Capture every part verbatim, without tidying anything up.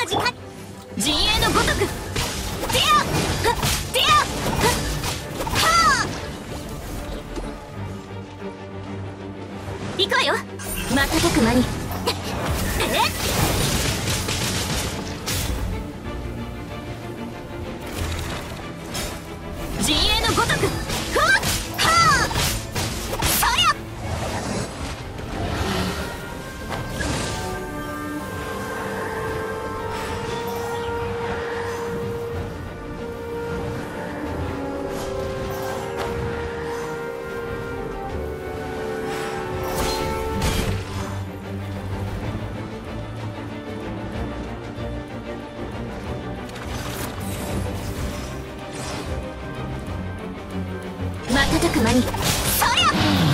の時間、陣営のごとく。デアデアはあ、行くわよ。瞬く間に。えっ、陣営のごとく。ふわっはあ、そりゃ。瞬く間に。そりゃ。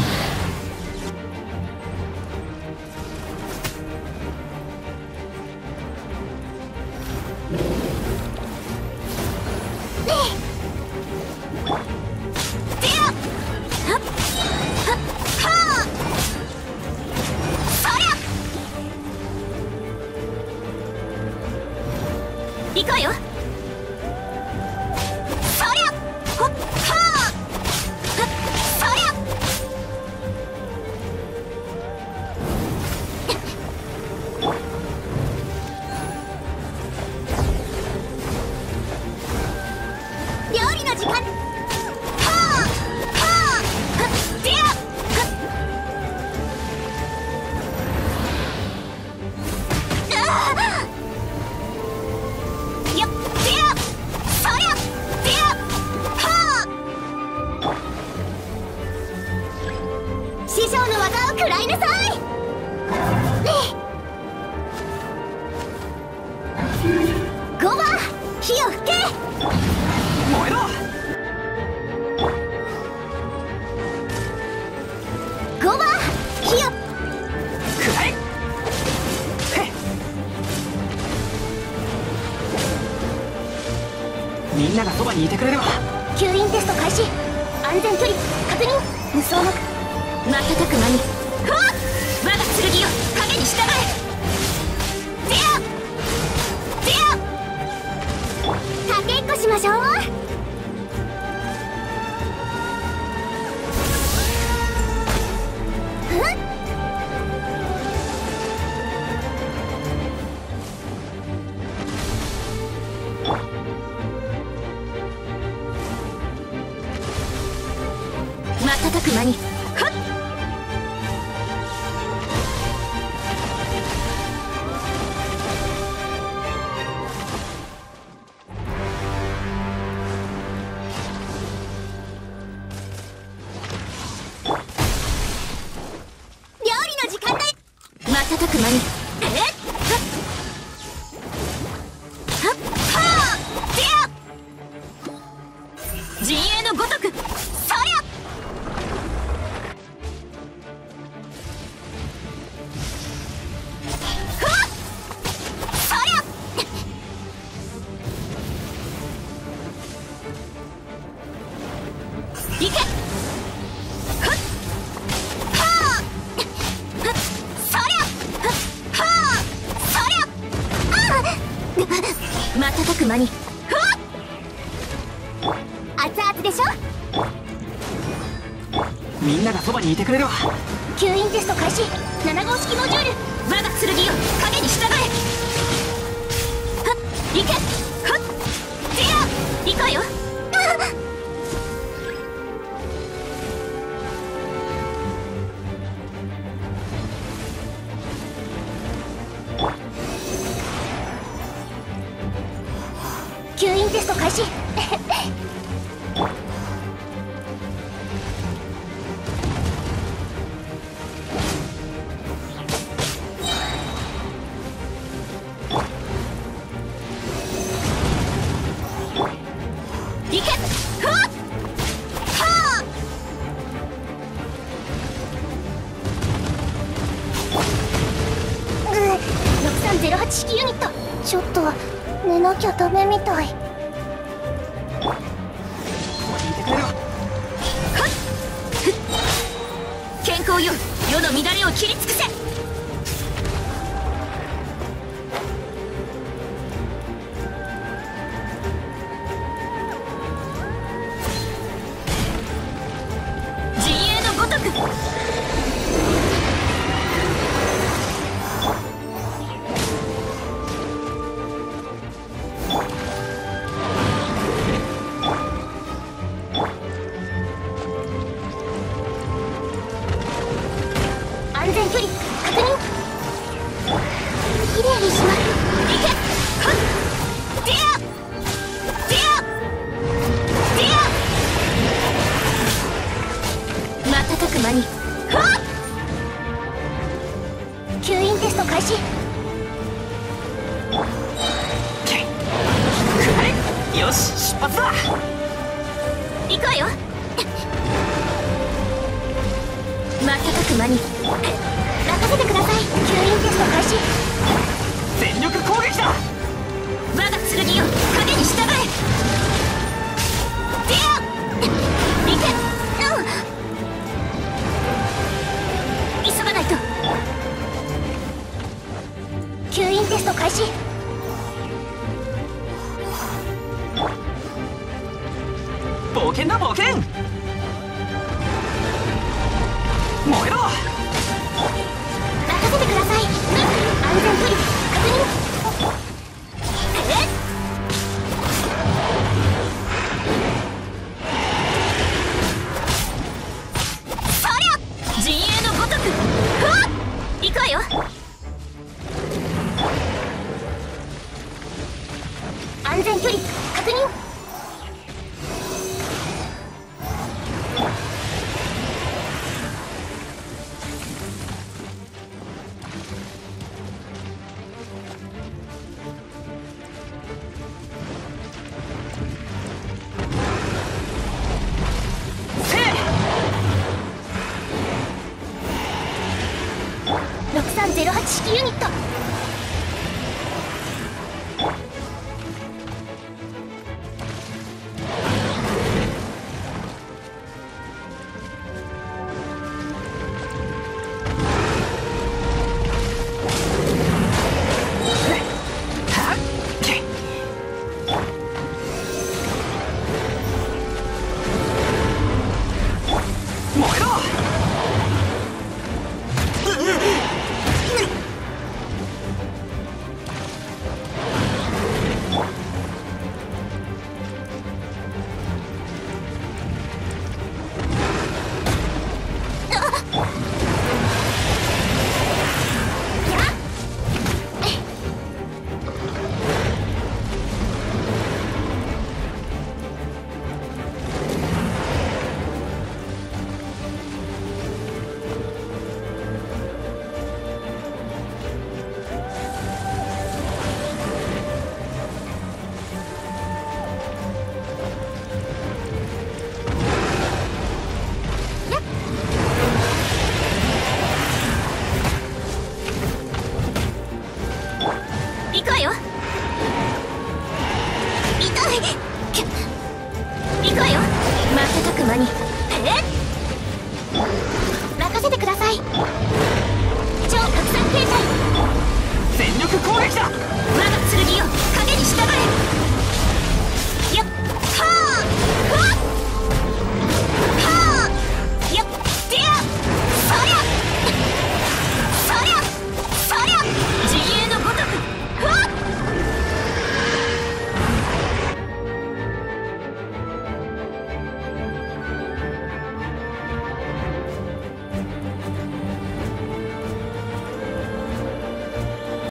行くわよ。そりゃ。ほっはあ、そりゃ。料理の時間。はあはあ、デアよっ、デア、そりゃ、デア、はあ。師匠の技を食らいなさい。ゴバ、火を吹け。 燃えろ。 ゴバ、火を。 くらえ。へっ、みんながそばにいてくれれば。 吸引テスト開始。安全距離確認。無双の瞬く間に。ふわっ、我が剣よ、影に従え。デアデア、かけっこしましょう。ふっ、瞬く間に。ふっ、料理の時間だ。瞬く間に。えっ、はっはあ、デア、陣営のごとく。そりゃ。ふわっ、そりゃ。いけ。ふっはあ、ふっ、そりゃ。ふっはあ、そりゃ。あ瞬く間に。ふわっ、熱々でしょ。 みんながそばにいてくれれば。 吸引テスト開始。なな号式モジュール、我が剣よ、影に従え。はっ、いけ。ふっ、デア、行くわよ。吸引テスト開始。いけ。ふわっはあ、うん、ろくさんゼロはち式ユニット。ちょっと寝なきゃダメみたい。 そばにいてくれれば。 はっ、ふっ、健康よ、世の乱れを切り尽くせ。 よし出発だ。 行くわよ。瞬く間に任せてください。吸引テスト開始。 全力攻撃だ。 我が剣よ影に従え。ディア行け。うん急がないと。吸引テスト開始。 冒険だ冒険。燃えろ。 任せてください。安全距離確認。えっそりゃ陣営のごとく。ふわっ行くわよ。安全距離